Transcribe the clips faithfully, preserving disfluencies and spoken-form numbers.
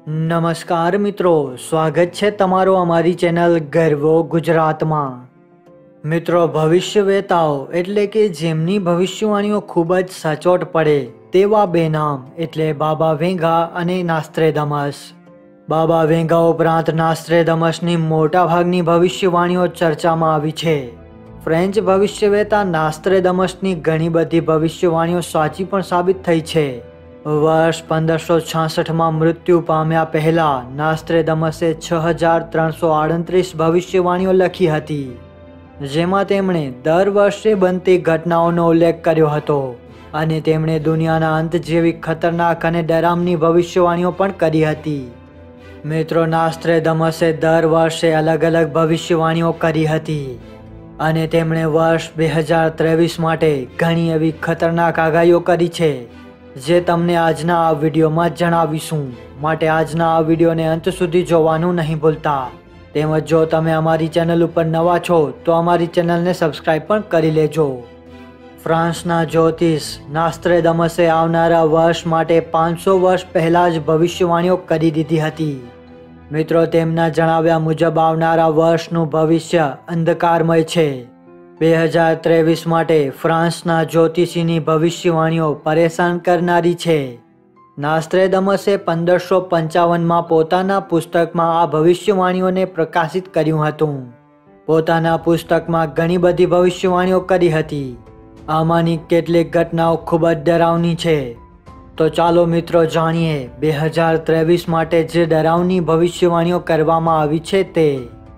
નમસ્કાર મિત્રો, સ્વાગત છે તમારો અમારી ચેનલ ગર્વો ગુજરાતમાં। મિત્રો, ભવિષ્યવેતાઓ એટલે કે જેમની ભવિષ્યવાણીઓ ખૂબ જ સચોટ પડે તેવા બે નામ એટલે બાબા વેંગા અને નાસ્ત્રેદામસ। બાબા વેંગા ઉપરાંત નાસ્ત્રેદામસની મોટાભાગની ભવિષ્યવાણીઓ ચર્ચામાં આવી છે। ફ્રેન્ચ ભવિષ્યવેતા નાસ્ત્રેદામસની ઘણી બધી ભવિષ્યવાણીઓ સાચી પણ સાબિત થઈ છે। વર્ષ પંદરસો છાસઠમાં મૃત્યુ પામ્યા પહેલા નાસ્ત્રેદામસે છ હજાર ત્રણસો આડત્રીસ ભવિષ્યવાણીઓ લખી હતી, જેમાં તેમણે દર વર્ષે બનતી ઘટનાઓનો ઉલ્લેખ કર્યો હતો અને તેમણે દુનિયાના અંત જેવી ખતરનાક અને ડરામની ભવિષ્યવાણીઓ પણ કરી હતી। મિત્રો, નાસ્ત્રેદામસે દર વર્ષે અલગ અલગ ભવિષ્યવાણીઓ કરી હતી અને તેમણે વર્ષ બે હજાર ત્રેવીસ માટે ઘણી એવી ખતરનાક આગાહીઓ કરી છે જે તમને આજના આ વિડીયોમાં જણાવીશું, માટે આજના આ વિડીયોને અંત સુધી જોવાનું નહીં ભૂલતા। તેમજ જો તમે અમારી ચેનલ ઉપર નવા છો તો અમારી ચેનલને સબસ્ક્રાઈબ પણ કરી લેજો। ફ્રાન્સના જ્યોતિષ નાસ્ત્રેદામસે આવનારા વર્ષ માટે પાંચસો વર્ષ પહેલાં જ ભવિષ્યવાણીઓ કરી દીધી હતી। મિત્રો, તેમના જણાવ્યા મુજબ આવનારા વર્ષનું ભવિષ્ય અંધકારમય છે। બે હજાર ત્રેવીસ માટે ફ્રાન્સના જ્યોતિષીની ભવિષ્યવાણીઓ પરેશાન કરનારી છે। નાસ્ત્રેદામસે પંદરસો પંચાવનમાં પોતાના પુસ્તકમાં આ ભવિષ્યવાણીઓને પ્રકાશિત કર્યું હતું। પોતાના પુસ્તકમાં ઘણી બધી ભવિષ્યવાણીઓ કરી હતી। આમાંની કેટલીક ઘટનાઓ ખૂબ જ ડરાવની છે। તો ચાલો મિત્રો જાણીએ બે હજાર ત્રેવીસ માટે જે ડરાવની ભવિષ્યવાણીઓ કરવામાં આવી છે તે।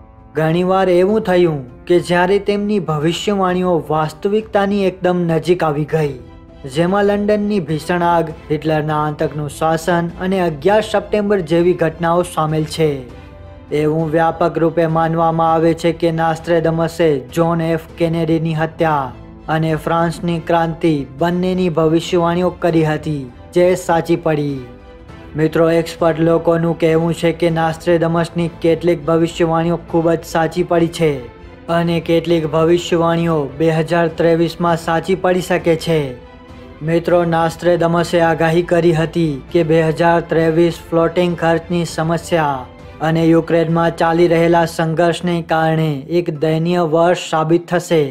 ઘણીવાર એવું થયું કે જ્યારે તેમની ભવિષ્યવાણીઓ વાસ્તવિકતાની એકદમ નજીક આવી ગઈ, જેમાં લંડનની ભીષણ આગ, હિટલરના આતંકનું શાસન અને અગિયાર સપ્ટેમ્બર જેવી ઘટનાઓ સામેલ છે। એવું વ્યાપક રૂપે માનવામાં આવે છે કે નાસ્ત્રેદામસે જ્હોન એફ કેનેડીની હત્યા અને ફ્રાન્સની ક્રાંતિ બંનેની ભવિષ્યવાણીઓ કરી હતી જે સાચી પડી। મિત્રો, એક્સપર્ટ લોકોનું કહેવું છે કે નાસ્ત્રેદામસની કેટલીક ભવિષ્યવાણીઓ ખૂબ જ સાચી પડી છે અને કેટલીક ભવિષ્યવાણીઓ બે હજાર ત્રેવીસમાં સાચી પડી શકે છે। મિત્રો, નાસ્ત્રેદામસે આગાહી કરી હતી કે બે હજાર ત્રેવીસ ફ્લોટિંગ ખર્ચની સમસ્યા અને યુક્રેનમાં ચાલી રહેલા સંઘર્ષને કારણે એક દયનીય વર્ષ સાબિત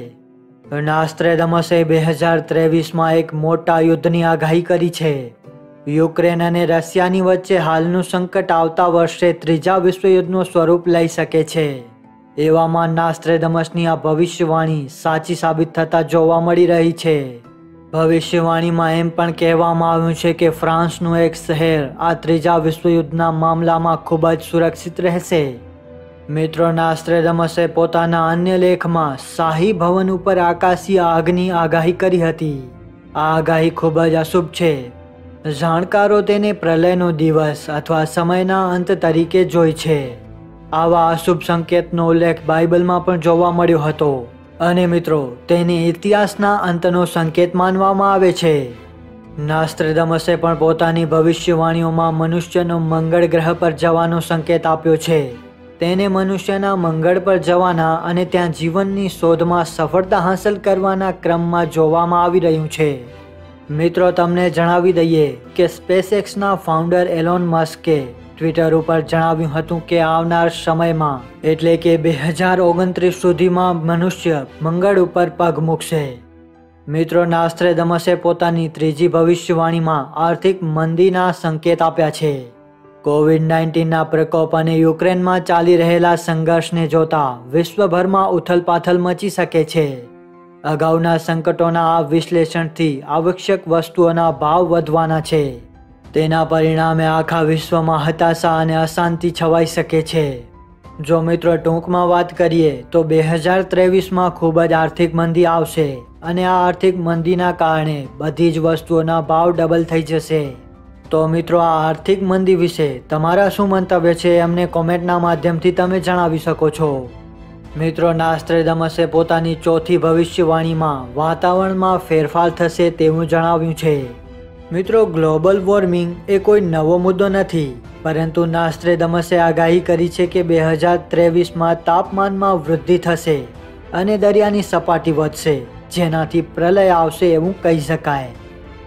થશે। નાસ્ત્રેદામસે બે હજાર ત્રેવીસમાં એક મોટા યુદ્ધની આગાહી કરી છે। યુક્રેન અને રશિયાની વચ્ચે હાલનું સંકટ આવતા વર્ષે ત્રીજા વિશ્વયુદ્ધનું સ્વરૂપ લઈ શકે છે। એવામાં નાસ્ત્રેદામસની આ ભવિષ્યવાણી સાચી સાબિત થતા જોવા મળી રહી છે। ભવિષ્યવાણીમાં એમ પણ કહેવામાં આવ્યું છે કે ફ્રાન્સનું એક શહેર આ ત્રીજા વિશ્વયુદ્ધના મામલામાં ખૂબ જ સુરક્ષિત રહેશે। મિત્રો, નાસ્ત્રેદામસે પોતાના અન્ય લેખમાં શાહી ભવન ઉપર આકાશી આગની આગાહી કરી હતી। આ આગાહી ખૂબ જ અશુભ છે। જાણકારો તેને પ્રલયનો દિવસ અથવા સમયના અંત તરીકે જોઈ છે। આવા અશુભ સંકેતનો ઉલ્લેખ બાઇબલમાં પણ જોવા મળ્યો હતો અને મિત્રો, તેને ઇતિહાસના અંતનો સંકેત માનવામાં આવે છે। નાસ્ત્રેદામસે પણ પોતાની ભવિષ્યવાણીઓમાં મનુષ્યનો મંગળ ગ્રહ પર જવાનો સંકેત આપ્યો છે। તેને મનુષ્યના મંગળ પર જવાના અને ત્યાં જીવનની શોધમાં સફળતા હાંસલ કરવાના ક્રમમાં જોવામાં આવી રહ્યું છે। મિત્રો, તમને જણાવી દઈએ કે સ્પેસએક્સના ફાઉન્ડર એલોન મસ્કે ટ્વિટર ઉપર જણાવ્યું હતું કે આવનાર સમયમાં એટલે કે બે હજાર ઓગણત્રીસ સુધીમાં મનુષ્ય મંગળ ઉપર પગ મૂકશે। મિત્રો, નાસ્ત્રેદામસે પોતાની ત્રીજી ભવિષ્યવાણીમાં આર્થિક મંદીના સંકેત આપ્યા છે। કોવિડ નાઇન્ટીનના પ્રકોપ અને યુક્રેનમાં ચાલી રહેલા સંઘર્ષને જોતા વિશ્વભરમાં ઉથલપાથલ મચી શકે છે। અગાઉના સંકટોના આ વિશ્લેષણથી આવશ્યક વસ્તુઓના ભાવ વધવાના છે। તેના પરિણામે આખા વિશ્વમાં હતાશા અને અશાંતિ છવાઈ શકે છે। જો મિત્રો ટૂંકમાં વાત કરીએ તો બે હજાર ત્રેવીસમાં ખૂબ જ આર્થિક મંદી આવશે અને આ આર્થિક મંદીના કારણે બધી જ વસ્તુઓના ભાવ ડબલ થઈ જશે। તો મિત્રો, આ આર્થિક મંદી વિશે તમારા શું મંતવ્ય છે અમને કોમેન્ટના માધ્યમથી તમે જણાવી શકો છો। મિત્રો, નાસ્ત્રેદામસે પોતાની ચોથી ભવિષ્યવાણીમાં વાતાવરણમાં ફેરફાર થશે તેવું જણાવ્યું છે। મિત્રો, ગ્લોબલ વોર્મિંગ એ કોઈ નવો મુદ્દો નથી, પરંતુ નાસ્ત્રેદામસે આગાહી કરી છે કે બે હજાર ત્રેવીસમાં તાપમાનમાં વૃદ્ધિ થશે અને દરિયાની સપાટી વધશે, જેનાથી પ્રલય આવશે એવું કહી શકાય।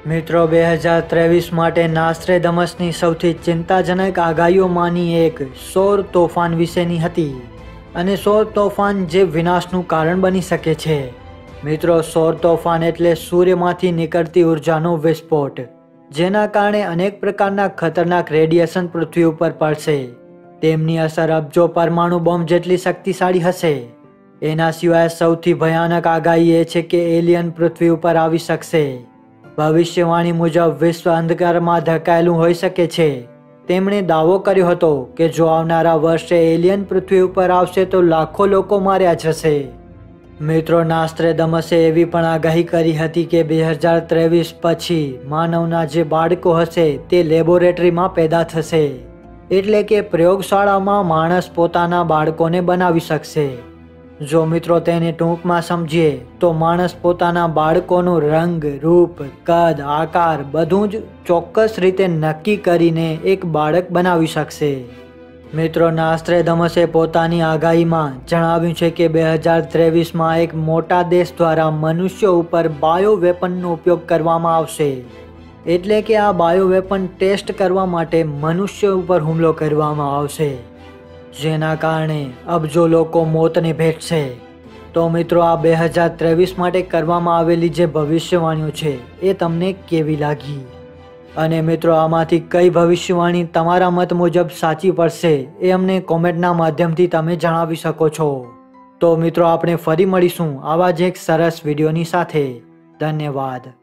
મિત્રો બે હજાર ત્રેવીસ માટે નાસ્ટ્રેડમસની સૌથી ચિંતાજનક આગાહીઓમાંની એક સૌર તોફાન વિશેની હતી અને સૌર તોફાન જે વિનાશનું કારણ બની શકે છે। મિત્રો સૌર તોફાન એટલે સૂર્યમાંથી નીકળતી ઉર્જાનો વિસ્ફોટ, જેના કારણે અનેક પ્રકારના ખતરનાક રેડિયેશન પૃથ્વી ઉપર પડશે। તેમની અસર અબજો પરમાણુ બોમ્બ જેટલી શક્તિશાળી હશે। એના સિવાય સૌથી ભયાનક આગાહી એ છે કે એલિયન પૃથ્વી ઉપર આવી શકશે। ભવિષ્યવાણી મુજબ વિશ્વ અંધકારમાં ધકેલું હોઈ શકે છે। તેમણે દાવો કર્યો હતો કે જો આવનારા વર્ષે એલિયન પૃથ્વી ઉપર આવશે તો લાખો લોકો માર્યા જશે। મિત્રો નાસ્ટ્રેડમસે એવી પણ આગાહી કરી હતી કે બે હજાર ત્રેવીસ પછી માનવના જે બાળકો હશે તે લેબોરેટરીમાં પેદા થશે, એટલે કે પ્રયોગશાળામાં માણસ પોતાના બાળકોને બનાવી શકશે। જો મિત્રો તેને ટૂંકમાં સમજીએ તો માણસ પોતાના બાળકોનું રંગ, રૂપ, કદ, આકાર બધું જ ચોક્કસ રીતે નક્કી કરીને એક બાળક બનાવી શકશે। મિત્રો નાસ્ટ્રેડમસે પોતાની આગાહીમાં જણાવ્યું છે કે બે હજાર ત્રેવીસમાં એક મોટા દેશ દ્વારા મનુષ્યો ઉપર બાયો વેપનનો ઉપયોગ કરવામાં આવશે, એટલે કે આ બાયો વેપન ટેસ્ટ કરવા માટે મનુષ્યો ઉપર હુમલો કરવામાં આવશે, જેના કારણે અબજો લોકો મોતને ભેટશે। તો મિત્રો આ બે હજાર ત્રેવીસ માટે કરવામાં આવેલી જે ભવિષ્યવાણીઓ છે એ તમને કેવી લાગી? અને મિત્રો આમાંથી કઈ ભવિષ્યવાણી તમારા મત મુજબ સાચી પડશે એ અમને કોમેન્ટના માધ્યમથી તમે જણાવી શકો છો। તો મિત્રો આપણે ફરી મળીશું આવા જ એક સરસ વિડીયોની સાથે। ધન્યવાદ।